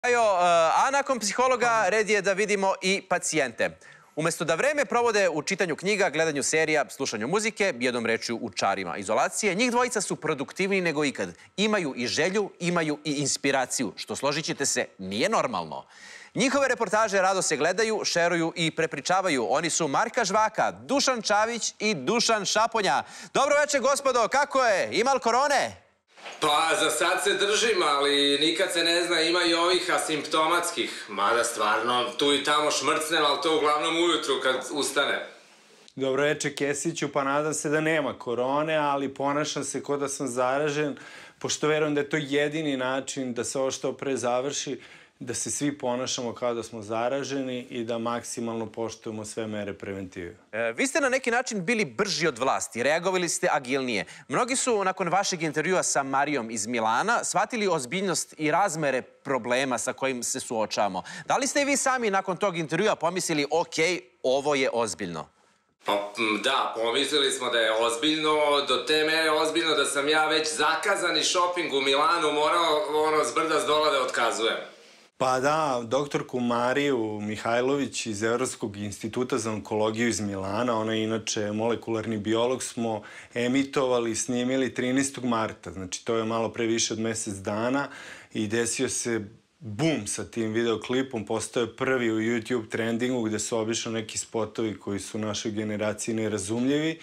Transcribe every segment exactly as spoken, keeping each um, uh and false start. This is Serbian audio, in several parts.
A nakon psihologa red je da vidimo i pacijente. Umesto da vreme provode u čitanju knjiga, gledanju serija, slušanju muzike, jednom rečju u čarima izolacije, njih dvojica su produktivniji nego ikad. Imaju i želju, imaju i inspiraciju, što, složit ćete se, nije normalno. Njihove reportaže rado se gledaju, šeruju i prepričavaju. Oni su Marka Žvaka, Dušan Čavić i Dušan Šaponja. Dobro večer, gospodo, kako je? Ima li korone? Pa, za sad se držim, ali nikad se ne zna, ima i ovih asimptomatskih. Mada stvarno, tu i tamo šmrcnem, ali to uglavnom ujutru kad ustane. Dobro večer, Kesiću, pa nadam se da nema korone, ali ponašam se kao da sam zaražen, pošto verujem da je to jedini način da se ovo što pre završi, da se svi ponašamo kao da smo zaraženi i da maksimalno poštujemo sve mere preventive. E, vi ste na neki način bili brži od vlasti, reagovali ste agilnije. Mnogi su nakon vašeg intervjua sa Marijom iz Milana shvatili ozbiljnost i razmere problema sa kojim se suočavamo. Da li ste i vi sami nakon tog intervjua pomislili, ok, ovo je ozbiljno? Pa da, pomislili smo da je ozbiljno, do te mere ozbiljno da sam ja već zakazani šoping u Milanu morao ono s brda s dola da otkazujem. Pa da, doktorku Mariju Mihajlović iz Evropskog instituta za onkologiju iz Milana, ona je inače molekularni biolog, smo emitovali, snimili trinaestog marta, znači to je malo pre više od mesec dana i desio se bum sa tim videoklipom, postao je prvi u YouTube trendingu gde su obično neki spotovi koji su našoj generaciji nerazumljivi.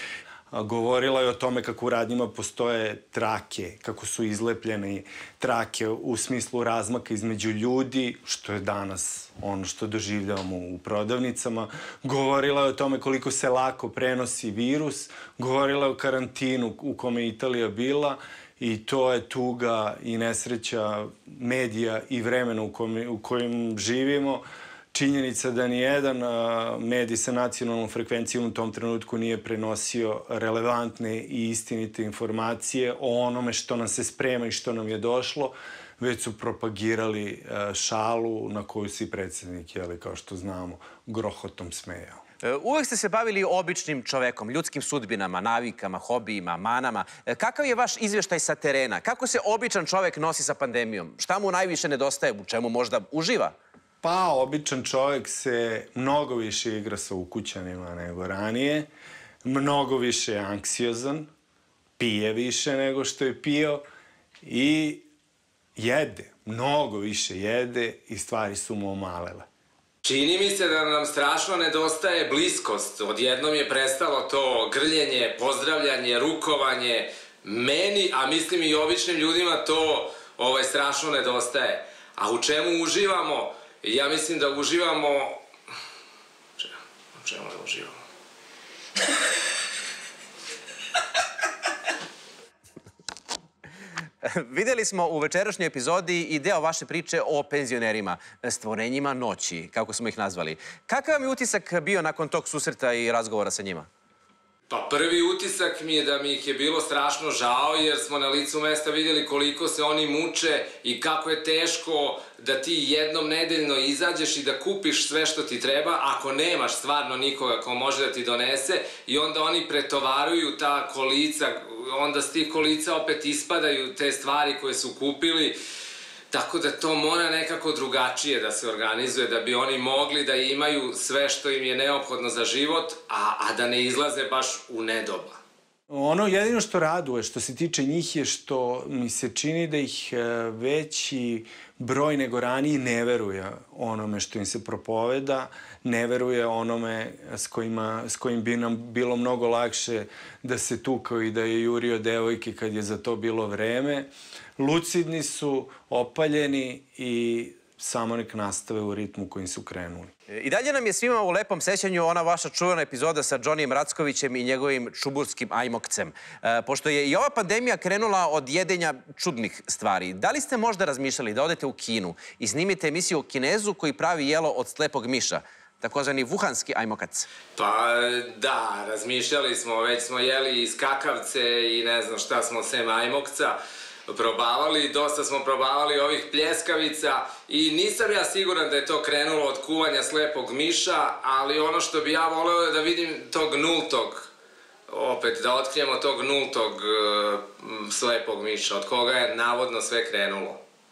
Govorila je o tome kako u radnjima postoje trake, kako su izlepljene trake u smislu razmaka između ljudi, što je danas ono što doživljavamo u prodavnicama. Govorila je o tome koliko se lako prenosi virus. Govorila je o karantinu u kome je Italija bila i to je tuga i nesreća medija i vremena u, kome, u kojem živimo. Činjenica da nijedan medij sa nacionalnom frekvencijom u tom trenutku nije prenosio relevantne i istinite informacije o onome što nam se sprema i što nam je došlo, već su propagirali šalu na koju se i predsjednik, jeli, kao što znamo, grohotom smejao. Uvek ste se bavili običnim čovekom, ljudskim sudbinama, navikama, hobijima, manama. Kakav je vaš izvještaj sa terena? Kako se običan čovek nosi sa pandemijom? Šta mu najviše nedostaje? U čemu možda uživa? Pa, običan čovjek se mnogo više igra sa ukućanima nego ranije, mnogo više je anksiozan, pije više nego što je pio i jede, mnogo više jede i stvari su mu omalele. Čini mi se da nam strašno nedostaje bliskost. Odjednom je prestalo to grljenje, pozdravljanje, rukovanje. Meni, a mislim i običnim ljudima, to ovaj, strašno nedostaje. A u čemu uživamo? Ja mislim da uživamo... U čemu da uživamo? Videli smo u večerašnjoj epizodi i deo vaše priče o penzionerima, stvorenjima noći, kako smo ih nazvali. Kakav vam je utisak bio nakon tog susreta i razgovora sa njima? Pa prvi utisak mi je da mi ih je bilo strašno žao jer smo na licu mesta vidjeli koliko se oni muče i kako je teško da ti jednom nedeljno izađeš i da kupiš sve što ti treba ako nemaš stvarno nikoga ko može da ti donese i onda oni pretovaruju ta kolica, onda s tih kolica opet ispadaju te stvari koje su kupili. Tako da to mora nekako drugačije da se organizuje, da bi oni mogli da imaju sve što im je neophodno za život, a, a da ne izlaze baš u nedoba. Ono jedino što raduje što se tiče njih je što mi se čini da ih veći broj nego raniji ne veruje onome što im se propoveda, ne veruje onome s, kojima, s kojim bi nam bilo mnogo lakše da se tukao i da je jurio devojke kad je za to bilo vreme. Lucidni su, opaljeni i samo nek nastave u ritmu kojim su krenuli. I dalje nam je svima u lepom sećanju ona vaša čuvena epizoda sa Džonijem Rackovićem i njegovim čuburskim ajmokcem. E, pošto je i ova pandemija krenula od jedenja čudnih stvari, da li ste možda razmišljali da odete u Kinu i snimite emisiju o Kinezu koji pravi jelo od slepog miša, takozvani vuhanski ajmokac? Pa da, razmišljali smo, već smo jeli i skakavce i ne znam šta smo sem ajmokca probavali, dosta smo probavali ovih pljeskavica i nisam ja siguran da je to krenulo od kuvanja slepog miša, ali ono što bi ja voleo je da vidim tog nultog, opet da otkrijemo tog nultog uh, slepog miša, od koga je navodno sve krenulo.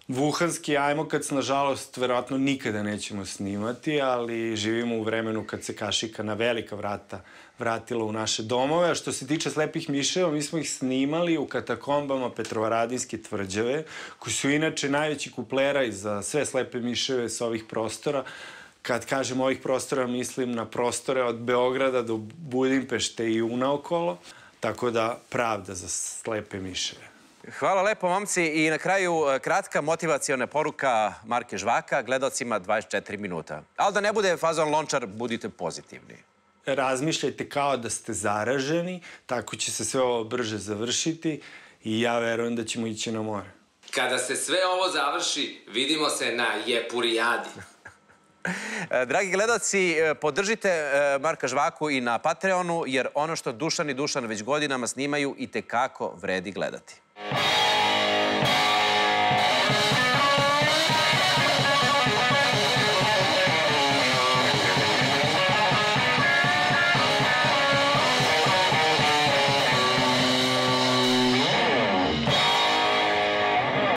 Vuhanski ajmokac, nažalost, verovatno nikada nećemo snimati, ali živimo u vremenu kad se kašika na velika vrata vratila u naše domove. A što se tiče slepih miševa, mi smo ih snimali u katakombama Petrovaradinske tvrđave, koji su inače najveći kupleraj za sve slepe miševe sa ovih prostora. Kad kažem ovih prostora, mislim na prostore od Beograda do Budimpešte i unaokolo, tako da pravda za slepe miševe. Hvala lepo, momci. I na kraju kratka motivaciona poruka Marke Žvaka, gledalcima dvadeset četiri minuta. Ali da ne bude fazon lončar, budite pozitivni. Razmišljajte kao da ste zaraženi, tako će se sve ovo brže završiti i ja verujem da ćemo ići na more. Kada se sve ovo završi, vidimo se na Jepurijadi. Dragi gledalci, podržite Marka Žvaku i na Patreonu, jer ono što Dušan i Dušan već godinama snimaju i tekako vredi gledati.